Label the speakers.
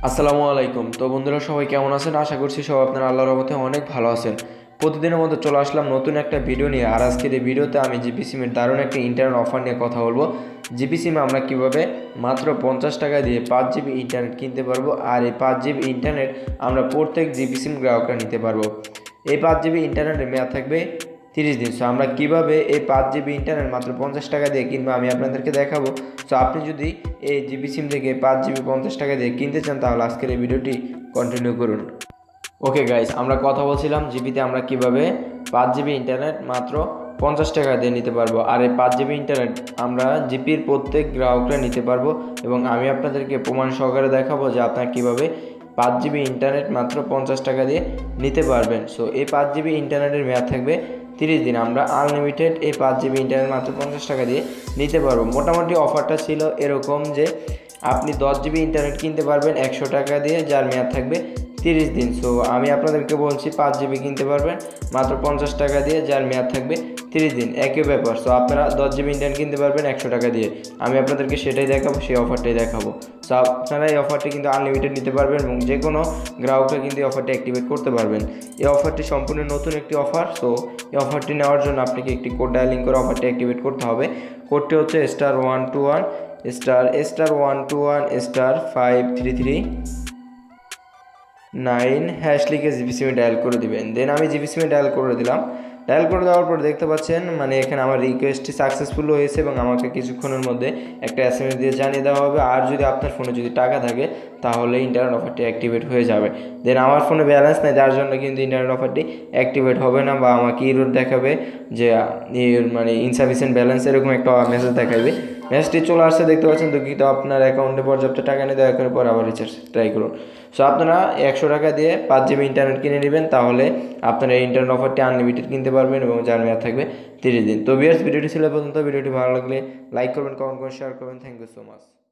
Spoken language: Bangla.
Speaker 1: আসসালামু আলাইকুম। তো বন্ধুরা সবাই কেমন আছেন? আশা করছি সবাই আপনারা আল্লাহর রহমতে অনেক ভালো আছেন। প্রতিদিনের মতো চলে আসলাম নতুন একটা ভিডিও নিয়ে। আর আজকের এই ভিডিওতে আমি জিপি সিমের দারুণ একটা ইন্টারনেট অফার নিয়ে কথা বলবো। জিপি সিমে আমরা কীভাবে মাত্র 50 টাকা দিয়ে 5 জিবি ইন্টারনেট কিনতে পারবো, আর এই 5 জিবি ইন্টারনেট আমরা প্রত্যেক জিপি সিম গ্রাহকরা নিতে পারবো। এই 5 জিবি ইন্টারনেটের মেয়াদ থাকবে 30 দিন। সো আমরা কীভাবে এই 5 জিবি ইন্টারনেট মাত্র 50 টাকা দিয়ে কিনবো আমি আপনাদেরকে দেখাবো। সো আপনি যদি এই জিপি সিম থেকে 5 জিবি 50 টাকা দিয়ে কিনতে চান তাহলে আজকের এই ভিডিওটি কন্টিনিউ করুন। ওকে গাইস, আমরা কথা বলছিলাম জিপিতে আমরা কিভাবে 5 জিবি ইন্টারনেট মাত্র 50 টাকা দিয়ে নিতে পারবো। আর এই 5 জিবি ইন্টারনেট আমরা জিপির প্রত্যেক গ্রাহকরা নিতে পারবো এবং আমি আপনাদেরকে প্রমাণ সহকারে দেখাবো যে আপনারা কীভাবে 5 জিবি ইন্টারনেট মাত্র 50 টাকা দিয়ে নিতে পারবেন। সো এই 5 জিবি ইন্টারনেটের মেয়াদ থাকবে 30 দিন। আমরা আনলিমিটেড এই 5 জিবি ইন্টারনেট মাত্র 50 টাকা দিয়ে নিতে পারবো। মোটামুটি অফারটা ছিল এরকম যে আপনি 10 জিবি ইন্টারনেট কিনতে পারবেন 100 টাকা দিয়ে, যার মেয়াদ থাকবে 30 দিন। সো আমি আপনাদেরকে বলছি 5 জিবি কিনতে পারবেন মাত্র 50 টাকা দিয়ে, যার মেয়াদ থাকবে 30 দিন। একই ব্যাপার। সো আপনারা 10 জিবি ইন্টারনেট কিনতে পারবেন 100 টাকা দিয়ে। আমি আপনাদেরকে সেটাই দেখাবো, সেই অফারটাই দেখাবো। সো আপনারা এই অফারটি কিন্তু আনলিমিটেড নিতে পারবেন এবং যে কোনো গ্রাহকরা কিন্তু এই অফারটি অ্যাক্টিভেট করতে পারবেন। এই অফারটি সম্পূর্ণ নতুন একটি অফার। সো এই অফারটি নেওয়ার জন্য আপনাকে একটি কোড ডায়ালিং করে অফারটি অ্যাক্টিভেট করতে হবে। কোডটি হচ্ছে *121**121*533 # লিখে জিপি সিমে ডায়াল করে দিবেন। দেন আমি জিপি সিমে ডায়াল করে দিলাম। ডায়াল করে দেওয়ার পর দেখতে পাচ্ছেন এখানে আমার রিকোয়েস্টটি সাকসেসফুল হয়েছে এবং আমাকে কিছুক্ষণের মধ্যে একটা SMS দিয়ে জানিয়ে দেওয়া হবে। আর যদি আপনার ফোনে যদি টাকা থাকে তাহলে ইন্টারনেট অফারটি অ্যাক্টিভেট হয়ে যাবে। দেন আমার ফোনে ব্যালেন্স নেই, যার জন্য কিন্তু ইন্টারনেট অফারটি অ্যাক্টিভেট হবে না, বা আমাকে ইরর দেখাবে যে ইনসাফিসিয়েন্ট ব্যালেন্স, এরকম একটা মেসেজ দেখাবে। মেসেজটি চলে আসছে, দেখতে পাচ্ছেন। দুঃখিত, আপনার অ্যাকাউন্টে পর্যাপ্ত টাকা নেই, দয়া করে পর আবার রিচার্জ ট্রাই করুন। সো আপনারা 100 টাকা দিয়ে 5 জিবি ইন্টারনেট কিনে নেবেন, তাহলে আপনারা এই ইন্টারনেট অফারটি আনলিমিটেড কিনতে পারবেন এবং যার মেয়াদ থাকবে 30 দিন। তো ভিউয়ার্স, ভিডিওটি ছিল পর্যন্ত। ভিডিওটি ভালো লাগলে লাইক করবেন, কমেন্ট করবেন, শেয়ার করবেন। Thank you so much.